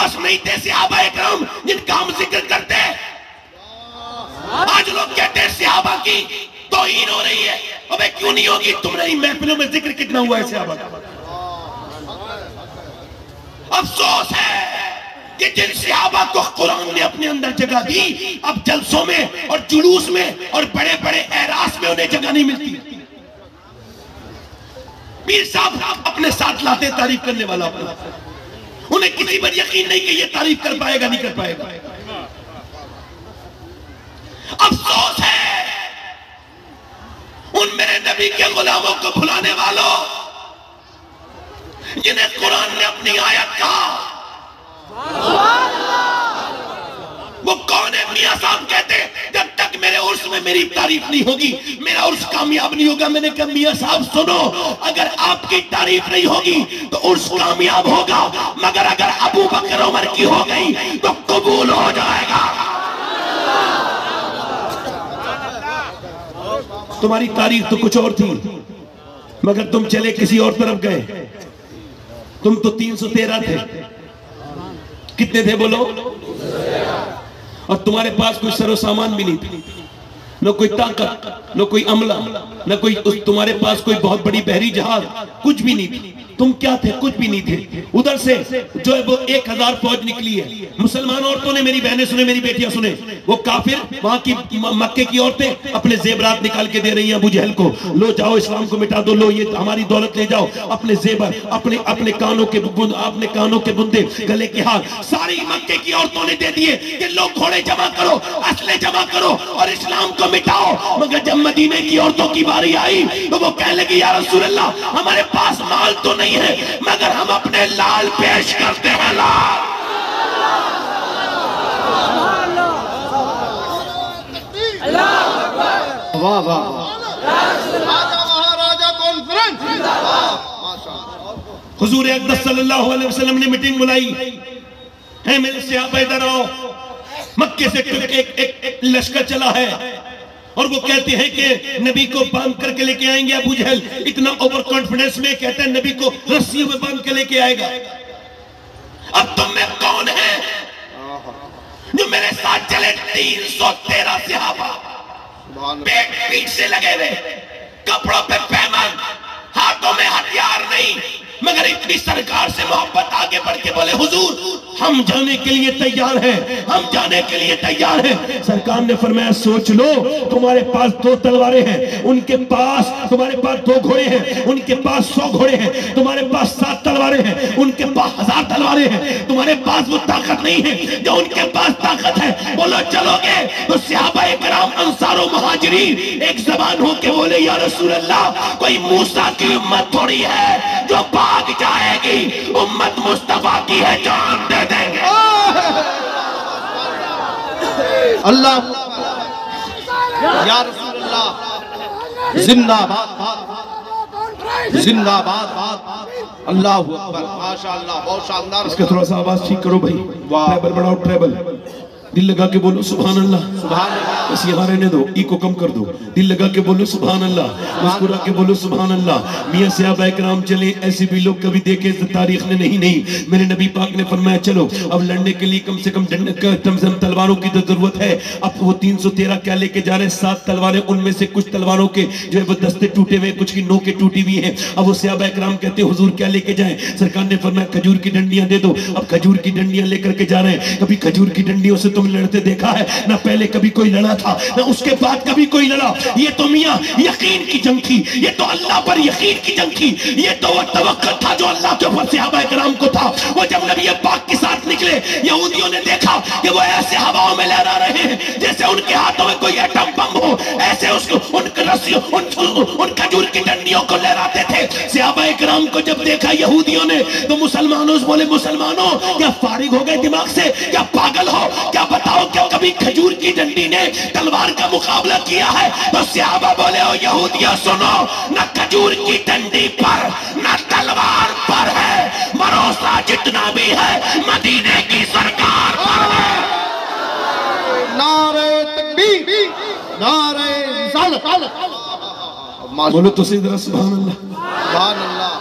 پاس نہیں تھے صحابہ اکرام جن کا ہم ذکر کرتے ہیں. آج لوگ کہتے ہیں صحابہ کی توہین ہو رہی ہے. ابے کیوں نہیں ہوگی؟ تم نے محفلوں میں ذکر کتنا ہوا ہے صحابہ کا. افسوس ہے کہ جن صحابہ کو قرآن نے اپنے اندر جگہ دی اب جلسوں میں اور جلوس میں اور بڑے بڑے اعراس میں انہیں جگہ نہیں ملتی. پیر صاحب اپنے ساتھ لاتے تعریف کرنے والا اپنا, انہیں کسی پر یقین نہیں کہ یہ تعریف کر پائے گا نہیں کر پائے گا. افسوس ہے ان میرے نبی کے غلاموں کو بھلانے والوں جنہیں قرآن نے اپنی آیت کہا. وہ کون ہے؟ میاں صاحب کہتے ہیں جب تک میرے عرس میں میری تعریف نہیں ہوگی میرا عرس کامیاب نہیں ہوگا. میں نے کہا میاں صاحب سنو, اگر آپ کی تعریف نہیں ہوگی تو عرس کامیاب ہوگا, مگر اگر ابو بکر عمر کی ہو گئی تو قبول ہو جائے گا. تمہاری تعریف تو کچھ اور تھی مگر تم چلے کسی اور طرف گئے. تم تو 313 تھے. کتنے تھے بولو؟ اور تمہارے پاس کوئی سر و سامان بھی نہیں تھا, نہ کوئی طاقت, نہ کوئی عملہ, نہ کوئی تمہارے پاس کوئی بہت بڑی بحری جہاز, کچھ بھی نہیں تھی. تم کیا تھے؟ کچھ بھی نہیں تھے. ادھر سے جو ہے وہ 1000 فوج نکلی ہے. مسلمان عورتوں نے, میری بہنیں سنیں, میری بیٹیاں سنیں, وہ کافر وہاں کی مکے کی عورتیں اپنے زیورات نکال کے دے رہی ہیں ابو جہل کو, لو جاؤ اسلام کو مٹا دو, لو یہ ہماری دولت لے جاؤ, اپنے زیور, اپنے کانوں کے بندے, گلے کے ہار ساری مکے کی عورتوں نے دے دیے کہ لو گھوڑے جمع کرو, اسلحے جمع کرو اور اسلام کو مٹاؤ. مگر جب مدینے کی عورتوں کی باری آئی تو وہ کہنے لگی یا رسول اللہ ہمارے پاس مال تو نہیں ہے مگر ہم اپنے لال پیش کرتے ہیں. لال واہ واہ مہاراجہ کانفرنس. حضور اقدس صلی اللہ علیہ وسلم نے میٹنگ بلائی ہے, میرے صحابہ ادھر آؤ. مکے سے ایک لشکر چلا ہے اور وہ کہتے ہیں کہ نبی کو باندھ کر کے لے کے آئیں گے. ابو جہل اتنا اوور کانفیڈنس میں کہتا ہے نبی کو رسیوں میں باندھ کے لے کے آئے گا. اب تم میں کون ہے جو میرے ساتھ چلے؟ 313 صحابہ, پیٹ پیٹ سے لگے ہوئے, کپڑوں پہ پیمان, ہاتھوں میں ہتھیار نہیں, مگر اتنی سرکار سے محبت. آگے بڑھ کے بولے حضور ہم جانے کے لیے تیار ہیں, ہم جانے کے لیے تیار ہیں. سرکار نے فرمایا سوچ لو, تمہارے پاس 2 تلواریں ہیں, ان کے پاس تمہارے پاس 2 گھوڑے ہیں, ان کے پاس 100 گھوڑے ہیں, تمہارے پاس 7 تلواریں ہیں, ان کے پاس 1000 تلواریں ہیں, تمہارے پاس وہ طاقت نہیں ہے جو ان کے پاس طاقت ہے. بولو چلو گے؟ تو صحابہ کرام انصار و مہاجرین ایک زبان ہو کے بولے یا رسول اللہ کوئی موسیٰ کی امت تھوڑی ہے جو بھاگ جائے گی, امت مصطفیٰ کی ہے, جان دے دیں گے. اللہ یا رسول اللہ زندہ باد, زندہ باد. اللہ اکبر, ماشاءاللہ, بہت شاندار. اس کا تھوڑا سا آواز ٹھیک کرو بھائی, ٹریبل بڑھاؤ, ٹریبل. دل لگا کے بولو سبحان اللہ, سبحان اللہ. بس یہاں رہنے دو, ای کو کم کر دو. دل لگا کے بولو سبحان اللہ, مسکرا کے بولو سبحان اللہ. میاں صحابہ کرام چلے, ایسے بھی لوگ کبھی دیکھے تاریخ نے نہیں. میرے نبی پاک نے فرمایا چلو اب لڑنے کے لیے کم سے کم تلواروں کی تو ضرورت ہے. اب وہ 313 کیا لے کے جا رہے ہیں؟ 7 تلواریں, ان میں سے کچھ تلواروں کے جو ہے وہ دستے ٹوٹے ہوئے, کچھ کی نوکیں ٹوٹی ہوئی ہیں. اب وہ صحابہ کرام کہتے ہیں حضور کیا لے کے جائیں؟ سرکار نے فرمایا کھجور کی ڈنڈیاں دے دو. اب کھجور کی ڈنڈیاں لے کر کے جا رہے ہیں. کبھی کھجور کی ڈنڈیوں سے تم لڑتے دیکھا ہے؟ نہ پہلے کبھی کوئی لڑا تھا, نہ اس کے بعد کبھی کوئی لڑا. یہ تو میاں یقین کی جنگ تھی, یہ تو اللہ پر یقین کی جنگ تھی, یہ تو وہ توکل تھا جو اللہ کے اوپر صحابہ کرام کو تھا. وہ جب نبی پاک کے ساتھ نکلے, یہودیوں نے دیکھا کہ وہ ایسے ہواؤں میں لہرا رہے ہیں جیسے ان کے ہاتھوں میں کوئی ایٹم بم ہو, ایسے ان کھجور کی ڈنڈیوں کو لہراتے تھے. صحابہ کرام کو جب دیکھا یہودیوں نے تو مسلمانوں سے بولے مسلمانوں کیا فارغ ہو گئے دماغ سے, کیا پاگل ہو, کیا بتاؤ کیا کبھی کھجور کی ڈنڈی نے تلوار کا مقابلہ کیا ہے؟ تو صحابہ بولے او یہودیاں سنو, نہ کھجور کی ڈنڈی پر نہ تلوار پر ہے, بھروسہ جتنا بھی ہے مدینے کی سرکار پر ہے. نعرہ تکبیر, نعرہ رسالت. بولو تو صحیح ذرا سبحان اللہ. سبحان اللہ.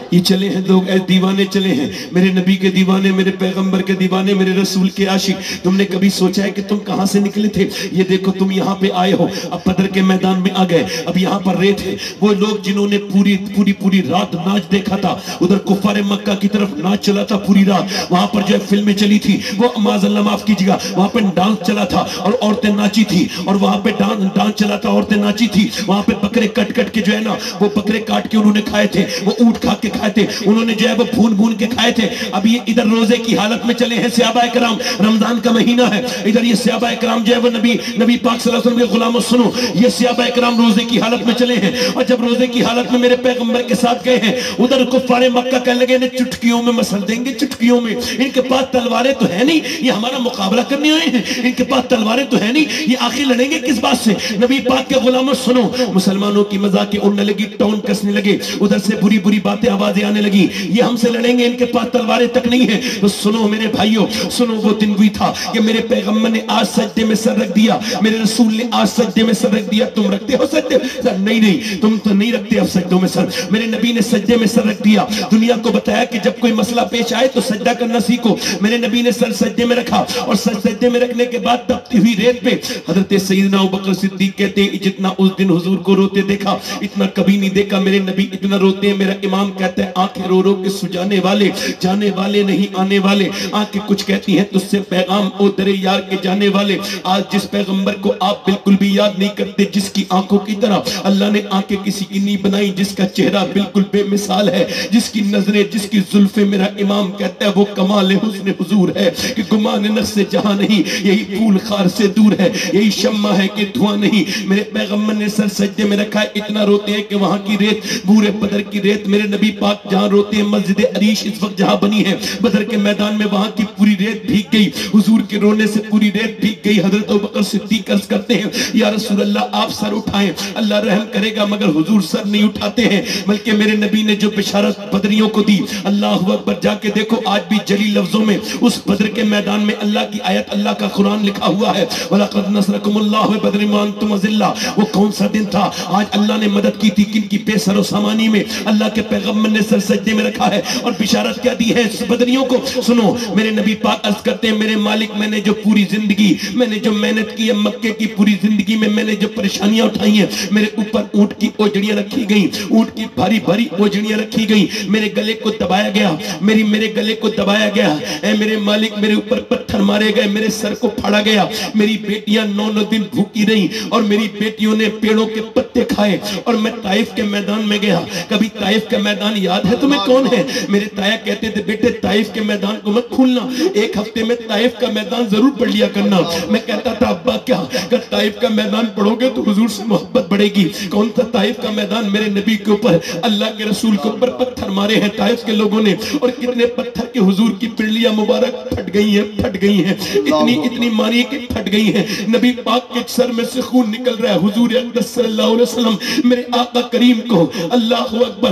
یہ چلے ہیں لوگ اے دیوانے چلے ہیں، میرے نبی کے دیوانے، میرے پیغمبر کے دیوانے، میرے رسول کے عاشق. تم نے کبھی سوچا ہے کہ تم کہاں سے نکلے تھے؟ یہ دیکھو تم یہاں پہ آئے ہو، اب بدر کے میدان میں آ گئے، اب یہاں پر ریت ہے. وہ لوگ جنہوں نے پوری رات ناچ دیکھا تھا، ادھر کفار مکہ کی طرف ناچ چلا تھا پوری رات، وہاں پر جو ہے فلمیں چلی تھی، وہ معاذ اللہ معاف کیجیے گا، وہاں پہ ڈانس چلا تھا اور عورتیں ناچی تھی، اور وہاں پہ ڈانس چلا تھا، عورتیں ناچی تھی. وہاں پہ بکرے کٹ کے جو ہے نا، وہ بکرے کاٹ کے انہوں نے کھائے تھے، وہ اونٹ کھا کے کھائے تھے، انہوں نے جو ہے وہ بھون کے کھائے تھے. اب یہ ادھر روزے کی حالت میں چلے ہیں صحابہ کرام، رمضان کا مہینہ ہے، ادھر یہ صحابہ کرام جو ہے وہ نبی پاک صلی اللہ علیہ وسلم کے غلاموں سنو، یہ صحابہ کرام روزے کی حالت میں چلے ہیں، اور جب روزے کی حالت میں میرے پیغمبر کے ساتھ گئے ہیں، ادھر کفار مکہ کہنے لگے انہیں چٹکیوں میں مسل دیں گے، چٹکیوں میں. ان کے پاس تلواریں تو ہے نہیں، یہ ہمارا مقابلہ کرنے ہوئے ہیں، ان کے پاس تلواریں تو ہے نہیں، یہ آخر لڑیں گے کس بات سے؟ نبی پاک کے غلاموں سنو، مسلمانوں کی مذاقیں اڑنے لگی، ٹون کسنے لگے، ادھر سے بری باتیں آوازیں آنے لگی، یہ ہم سے لڑیں گے، ان کے پاس تلواریں تک نہیں ہیں. تو سنو میرے بھائیوں، سنو وہ دن بھی تھا کہ میرے پیغمبر نے آج سجدے میں سر رکھ دیا، میرے رسول نے آج سجدے میں سر رکھ دیا. تم رکھتے ہو سجدے سر؟ نہیں، تم تو نہیں رکھتے اب سجدوں میں سر. میرے نبی نے سجدے میں سر رکھ دیا، دنیا کو بتایا کہ جب کوئی مسئلہ پیش آئے تو سجدہ کرنا سیکھو. میرے نبی نے سر سجدے میں رکھا، اور سر سجدے میں رکھنے کے بعد تپتی ہوئی ریت پہ حضرت سیدنا ابوبکر صدیق کہتے ہیں جتنا اس دن حضور کو روتے دیکھا اتنا کبھی نہیں دیکھا میرے نبی اتنا روتے ہیں. میرا امام کہتا ہے آنکھیں رو کے سجانے والے، جانے والے نہیں آنے والے. آنکھیں کچھ کہتی ہیں تجھ سے پیغام او در یار کے جانے والے. آج جس پیغمبر کو آپ بالکل بھی یاد نہیں کرتے، جس کی آنکھوں کی طرح اللہ نے آنکھیں کسی کی نہیں بنائی، جس کا چہرہ بالکل بے مثال ہے، جس کی نظریں، جس کی زلفیں، میرا امام کہتا ہے وہ کمال حسن حضور ہے کہ گمان نفس سے جہاں نہیں، یہی پھول خار سے دور ہے، یہی شمع ہے کہ دھواں نہیں. میرے پیغمبر نے سر سجدے میں رکھا ہے، اتنا روتے ہیں کہ وہاں کی ریت، بورے بدر کی ریت، میرے نبی پاک جہاں روتے ہیں، مسجد عریش اس وقت جہاں بنی ہے بدر کے میدان میں، وہاں کی پوری ریت بھیگ گئی، حضور کے رونے سے پوری ریت بھیگ گئی. حضرت ابوبکر صدیق عرض کرتے ہیں یا رسول اللہ آپ سر اٹھائیں، اللہ رحم کرے گا، مگر حضور سر نہیں اٹھاتے ہیں، بلکہ میرے نبی نے جو بشارت بدریوں کو دی، اللہ اکبر، جا کے دیکھو آج بھی جلی لفظوں میں اس بدر کے میدان میں اللہ کی آیت، اللہ کا قرآن لکھا ہوا ہے، وَلَقَدْ نَصْرَكُمُ اللَّهُ بِبَدْرٍ وَأَنْتُمْ أَذِلَّةٌ. وہ کون سا دن تھا؟ آج اللہ نے مدد کی تھی کن کی؟ بے سر و سامانی میں. اللہ کے پیغمبر نے سر سجدے میں رکھا ہے اور بشارت کیا دی ہے بدریوں کو. سنو میرے نبی پاک عرض کرتے ہیں میرے مالک، میں نے جو پوری زندگی، میں نے جو محنت کی ہے مکے کی پوری زندگی میں نے جو پریشانیاں اٹھائی ہیں، میرے اوپر اونٹ کی اوجڑیاں رکھی گئیں، اونٹ کی بھاری اوجڑیاں رکھی گئیں، میرے گلے کو دبایا گیا، میرے گلے کو دبایا گیا. اے میرے مالک، میرے اوپر پتھر مارے گئے، میرے سر کو پھاڑا گیا، میری بیٹیاں 9 دن بھوکی رہیں، اور میری بیٹیوں نے پیڑوں کے پتے کھائے. اور میں طائف کے میدان میں گیا. کبھی طائف کا میدان یاد ہے تمہیں کون ہے؟ میرے تایا کہتے تھے بیٹے طائف کے میدان کو مت کھولنا، ایک ہفتے میں طائف کا میدان ضرور پڑھ لیا کرنا. میں کہتا تھا ابا کیا اگر طائف کا میدان پڑھو گے تو حضور سے محبت بڑھے گی. کون تھا طائف کا میدان؟ میرے نبی کے اوپر، اللہ کے رسول کے اوپر پتھر مارے ہیں طائف کے لوگوں نے، اور کتنے پتھر کے حضور کی پنڈلیاں مبارک پھٹ گئی ہیں، اتنی ماری کہ پھٹ گئی ہیں. نبی پاک کے سر میں سے خون نکل رہا ہے. حضور اقدس صلی اللہ علیہ وسلم میرے آقا کریم کو اللہ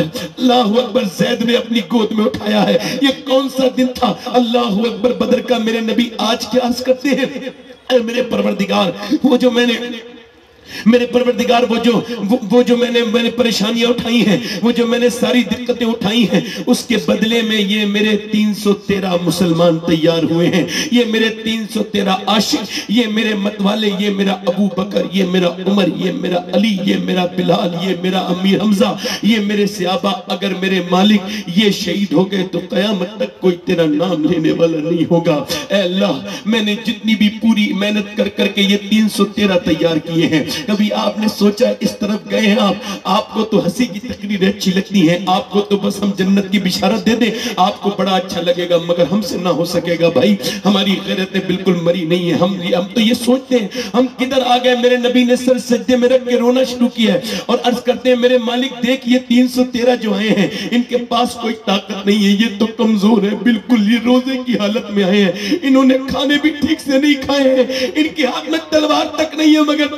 اکبر زید نے اپنی گود میں اٹھایا ہے. یہ کون سا دن تھا؟ اللہ اکبر بدر کا. میرے نبی آج کیا عرض کرتے ہیں؟ اے میرے پروردگار، وہ جو میں نے میرے پروردگار وہ جو میں نے پریشانیاں اٹھائی ہیں، وہ جو میں نے ساری دقتیں اٹھائی ہیں، اس کے بدلے میں یہ میرے 313 مسلمان تیار ہوئے ہیں، یہ میرے 313 عاشق، یہ میرے متوالے، یہ میرا ابو بکر، یہ میرا عمر، یہ میرا علی، یہ میرا بلال، یہ میرا امیر حمزہ، یہ میرے صحابہ. اگر میرے مالک یہ شہید ہو گئے تو قیامت تک کوئی تیرا نام لینے والا نہیں ہوگا. اے اللہ، میں نے جتنی بھی پوری محنت کر کے یہ 313 تیار کیے ہیں. کبھی آپ نے سوچا اس طرف گئے ہیں آپ کو تو ہنسی کی تقریریں اچھی لگتی ہیں، آپ کو تو بس ہم جنت کی بشارت دے دیں آپ کو بڑا اچھا لگے گا، مگر ہم سے نہ ہو سکے گا بھائی. ہماری غیرتیں بالکل مری نہیں ہیں. ہم تو یہ سوچتے ہیں ہم کدھر آ گئے. میرے نبی نے سر سجدے میں رکھ کے رونا شروع کیا ہے اور عرض کرتے ہیں میرے مالک دیکھ یہ 313 جو آئے ہیں ان کے پاس کوئی طاقت نہیں ہے، یہ تو کمزور ہے بالکل، یہ روزے کی حالت میں آئے ہیں، انہوں نے کھانے بھی ٹھیک سے نہیں کھائے ہیں، ان کے ہاتھ میں تلوار تک نہیں ہے، مگر تیرے نام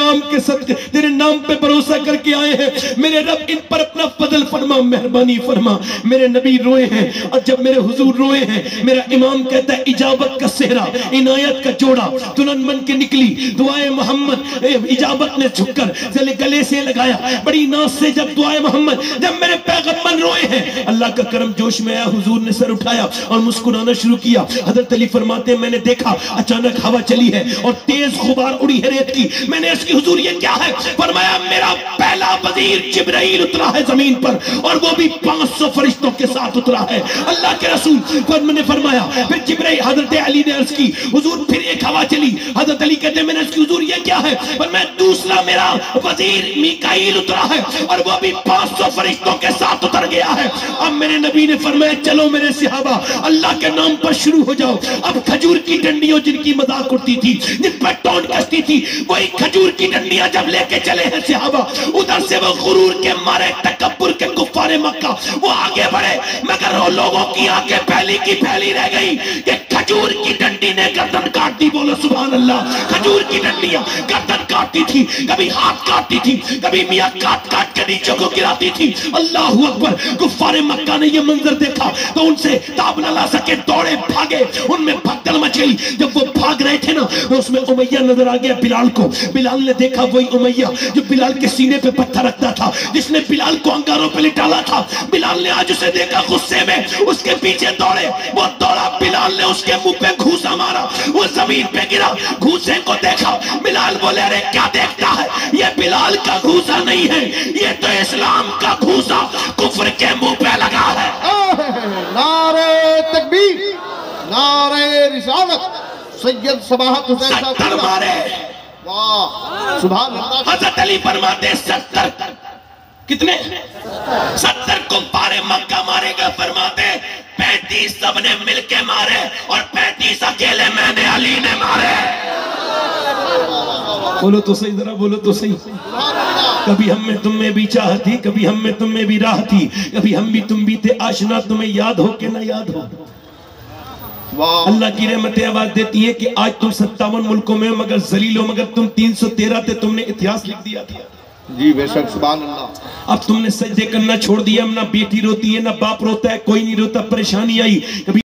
نام کے صدقے تیرے نام پہ بھروسہ کر کے آئے ہیں، میرے رب ان پر اپنا فضل فرما، مہربانی فرما۔ میرے نبی روئے ہیں، اور جب میرے حضور روئے ہیں، میرا امام کہتا ہے اجابت کا صحرا، عنایت کا جوڑا دلہن بن کے نکلی، دعائے محمد اجابت نے جھک کر گلے سے لگایا، بڑی ناز سے جب دعائے محمد، جب میرے پیغمبر روئے ہیں، اللہ کا کرم جوش میں آیا، حضور نے سر اٹھایا اور مسکرانا شروع کیا۔ حضرت علی فرماتے ہیں میں نے دیکھا اچانک ہوا چلی ہے اور تیز غبار اڑی ہے ریت کی، میں نے اس کی حضور یہ کیا ہے؟ فرمایا میرا پہلا وزیر جبرائیل اترا ہے زمین پر، اور وہ بھی 500 فرشتوں کے ساتھ اترا ہے۔ اللہ کے رسول نے فرمایا پھر جبرائیل، حضرت علی نے عرض کی حضور پھر ایک ہوا چلی، حضرت علی کہتے ہیں میں نے اس کی حضور یہ کیا ہے؟ فرمایا دوسرا میرا وزیر میکائیل اترا ہے اور وہ بھی 500 فرشتوں کے ساتھ اتر گیا ہے۔ اب میرے نبی نے فرمایا چلو میرے صحابہ اللہ کے نام پر شروع ہو جاؤ۔ اب کھجور کی ڈنڈیوں جن کی مذاق اڑتی تھی، جن پر ٹونٹ کستی تھی، وہی کھجور کی ڈنڈیاں جب لے کے چلے ہیں صحابہ، ادھر سے وہ غرور کے مارے تکبر کے کفار مکہ وہ آگے بڑھے، مگر وہ لوگوں کی آنکھیں پھیلی کی پھیلی رہ گئی کہ کھجور کی ڈنڈی نے گردن کاٹ دی۔ بولو سبحان اللہ۔ کھجور کی ڈنڈیاں گردن کاٹتی تھی، کبھی ہاتھ کاٹتی تھی، کبھی میاں کاٹ کاٹ کے نیچے کو گراتی تھی۔ اللہ اکبر۔ کفار مکہ نے یہ منظر دیکھا تو ان سے تاب نہ لا سکے، دوڑے بھاگے، ان میں بھگدڑ مچ گئی۔ جب وہ بھاگ رہے تھے نا تو اس میں امیہ نظر آ گیا بلال کو۔ بلال نے دیکھا وہی امیہ جو بلال کے سینے پہ پتھر رکھتا تھا، جس نے بلال کو انگاروں پہ لٹالا تھا۔ بلال نے آج اسے دیکھا، غصے میں اس کے پیچھے دوڑے، وہ دوڑا، بلال نے اس کے منہ پہ گھوسا مارا، وہ زمین پہ گرا، گھوسے کو دیکھا۔ بلال بولے ارے کیا دیکھتا ہے؟ یہ بلال کا گھوسا نہیں ہے، یہ تو اسلام کا گھوسا کفر کے منہ پہ لگا ہے۔ نعرہ تکبیر، نعرہ رسالت، سید صباحت حسین صاحب 70 مارے۔ واہ سبحان اللہ۔ حضرت علی فرماتے 70 کتنے؟ 70 کفار مکہ مارے گا۔ فرماتے 35 سب نے مل کے مارے اور 35 اکیلے میں نے علی نے مارے۔ بولو تو صحیح، ذرا بولو تو صحیح۔ کبھی ہم میں تم میں بھی چاہت تھی، کبھی ہم میں تم میں بھی راہ تھی، کبھی ہم بھی تم بھی تھے آشنا، تمہیں یاد ہو کہ نہ یاد ہو۔ اللہ کی رحمتیں آواز دیتی ہیں کہ آج تم 57 ملکوں میں مگر ذلیل ہو، مگر تم 313 تھے، تم نے اتہاس لکھ دیا تھا۔ جی بے شک سبحان اللہ۔ اب تم نے سجدے کرنا چھوڑ دیا، نہ بیٹی روتی ہے، نہ باپ روتا ہے، کوئی نہیں روتا، پریشانی آئی کبھی